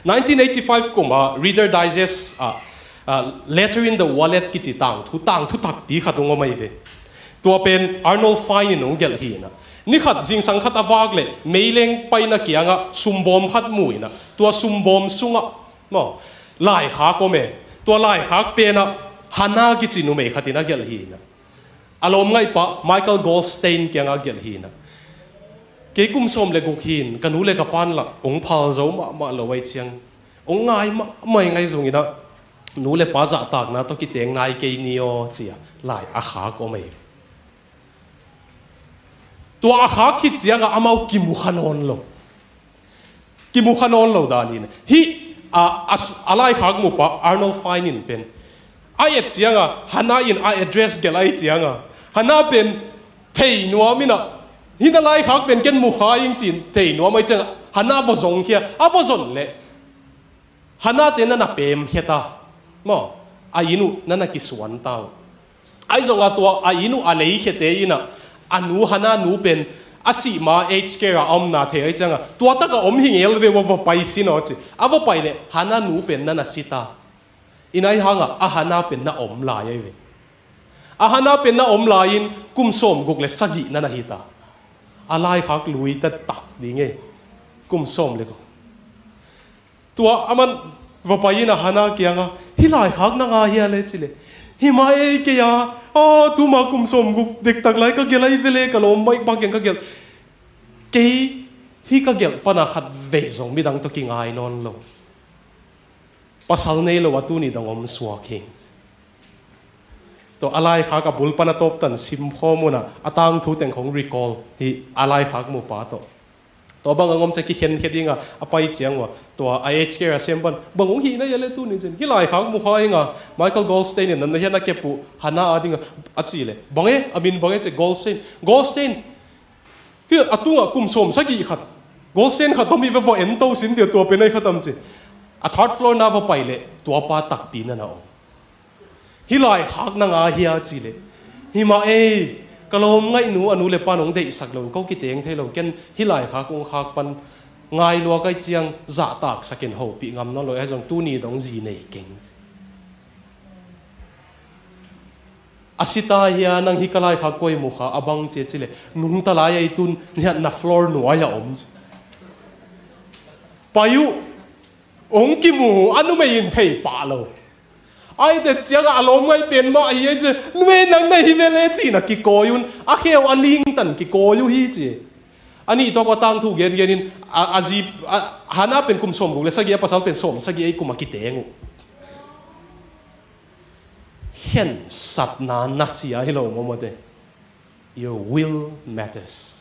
1985 kuma Reader Digest Letter in the Wallet ki chi tang thu tak ti khatung mai ve tua pen Arnold Fine in ongel hi na ni khat jing sang khat awak le meileng paina kianga sumbom khat muina tua sumbom sunga mo lai kha ko me tua lai khak pe na hana ki chi nu me khatina gel hi na alom ngai pa Michael Goldstein kianga gel hi na ke kum som le guk hin kanu le ka pan la ong phal zo ma lo wai chiang ong ngai mai ngai zong ina nu le pa za tak na to ki teng ngai ke nio chia lai a kha ko me tua a kha khit chiang a amau ki mu khanon lo da ni hi alai khak mu pa Arnold Fine in pen ai et chiang a hana in a address gelai chiang a hana pen thei nuamina hi na lai khak pen ken mu kha ing chin thei nuamai chang hana vo zong khia a vo zon le hana te na pem kheta mo a inu nana ki suan tao ai zonga tua a inu a lei khete ina anu hana nu pen asi ma HK ra om na the ai changa tua ta ka om hing el ve wo pai sino chi a vo pai le hana nu pen nana sita inai hanga a hana pen na om la ye ve a hana pen na om la in kum som guk le sagi nana hita alai khak lui ta tak ding e kum som le ko tua aman vo pai na hana kianga hilai khak na nga hia le chile hi mai ke ya o tu ma kum som guk dek tak lai ka gelai vele ka lom mai ba keng ka gel ke hi ka gel pana khat ve zong mi dang to ki ngai non lo pasal nei lo watu ni dang om swa king to alai kha ka bul pana top tan sim khomuna atang thu teng khong recall hi alai kha mu pa to to bang ngom che ki khen khedinga apai chiang wa to IHK ra semban bangong hi na yale tu ni chen hi lai khang mu kha inga Michael Goldstein nan na hena kepu hana adinga achile bange amin bange che Goldstein ki atunga kum som sagi khat Goldstein khatomi ve vo ento sin de to penai khatam che a third floor na vo paile to pa tak pi na na hi lai khak na nga hi a chile hi ma e kalom ngai nu anu le panong dei sak lo ko ki teng thelo ken hilai kha kong khak pan ngai lo kai chiang za tak sakin ho pi ngam no lo ai jong tu ni dong ji nei keng asita hian nang hikalai kha koi mu kha abang che chile nung ta lai ai tun na floor nu aya om payu ong ki mu anu me in thei pa lo ai de chiang alom ngai pen ma hi je nwe nang nei hi vele chi na ki koyun a kheu aling tan ki koyu hi chi ani to ko tang thu gen genin aji hana pen kum som gu le sagi pasal pen som sagi ai kuma ki tengu hen sat na nasia hello momote your will matters